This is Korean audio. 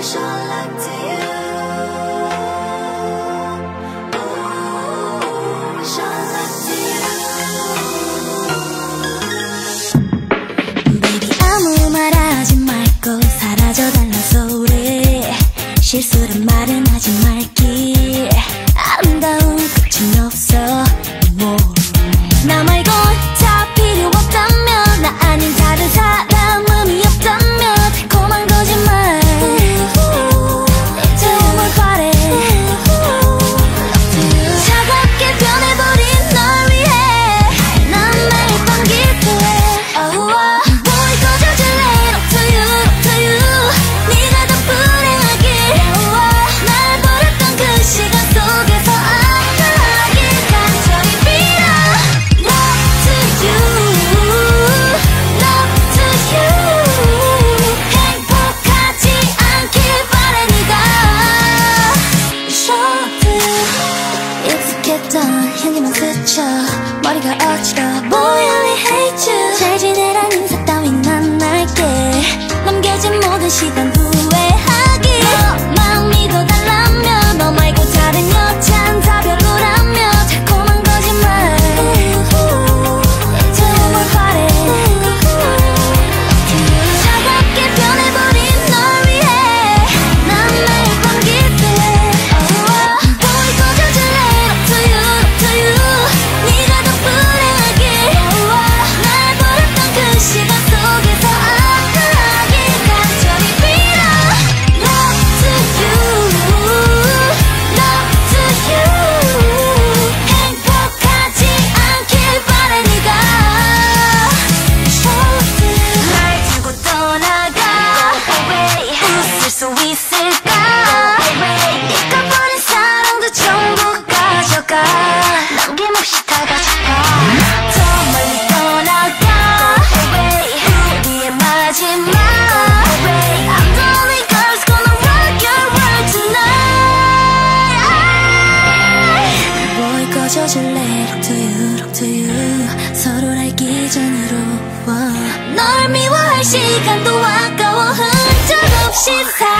실수란 말은 하지 말길 아름다운 끝은 없어 나 말곤 다 필요 없다면 나 아닌 다른 사람 의미 없다면 달콤한 거짓말 이제 오늘 바래 차갑게 변해버린 널 위해 난 매일 밤 기도해 보이 꺼져줄래 Up to you, up to you 네가 더 불행하길 날 버렸던 그 시간 속에서 아파하길 간절히 빌어 Love to you, love to you 행복하지 않길 바래 네가 익숙했던 향기만 스쳐 머리가 어지러워 Boy I only hate you 잘 지내란 인사 따윈 안 할게 남겨진 모든 시간 후회하기 너만 믿어달라면 너 말고 다른 여잔 다 별로라며 달콤한 거짓말 이제 오늘 바래 차갑게 변해버린 널 위해 난 매일 밤 기도해 보이 꺼져줄래 Up to you, up to you 네가 더 불행하길 날 버렸던 그 시간 속에서 아파하길 간절히 빌어 Love to you, love to you 행복하지 않길 바래 네가 날 두고 떠나가 웃을 수 있을까 네가 버린 사랑도 전부 가져가 남김없이 다 가져가 더 멀리 떠나가 우리의 마지막 I'm the only girl who's gonna rock your world tonight boy 꺼져줄래 Rock to you, rock to you 서로를 알기 전으로 널 미워할 시간도 아까워 흔적 없이 살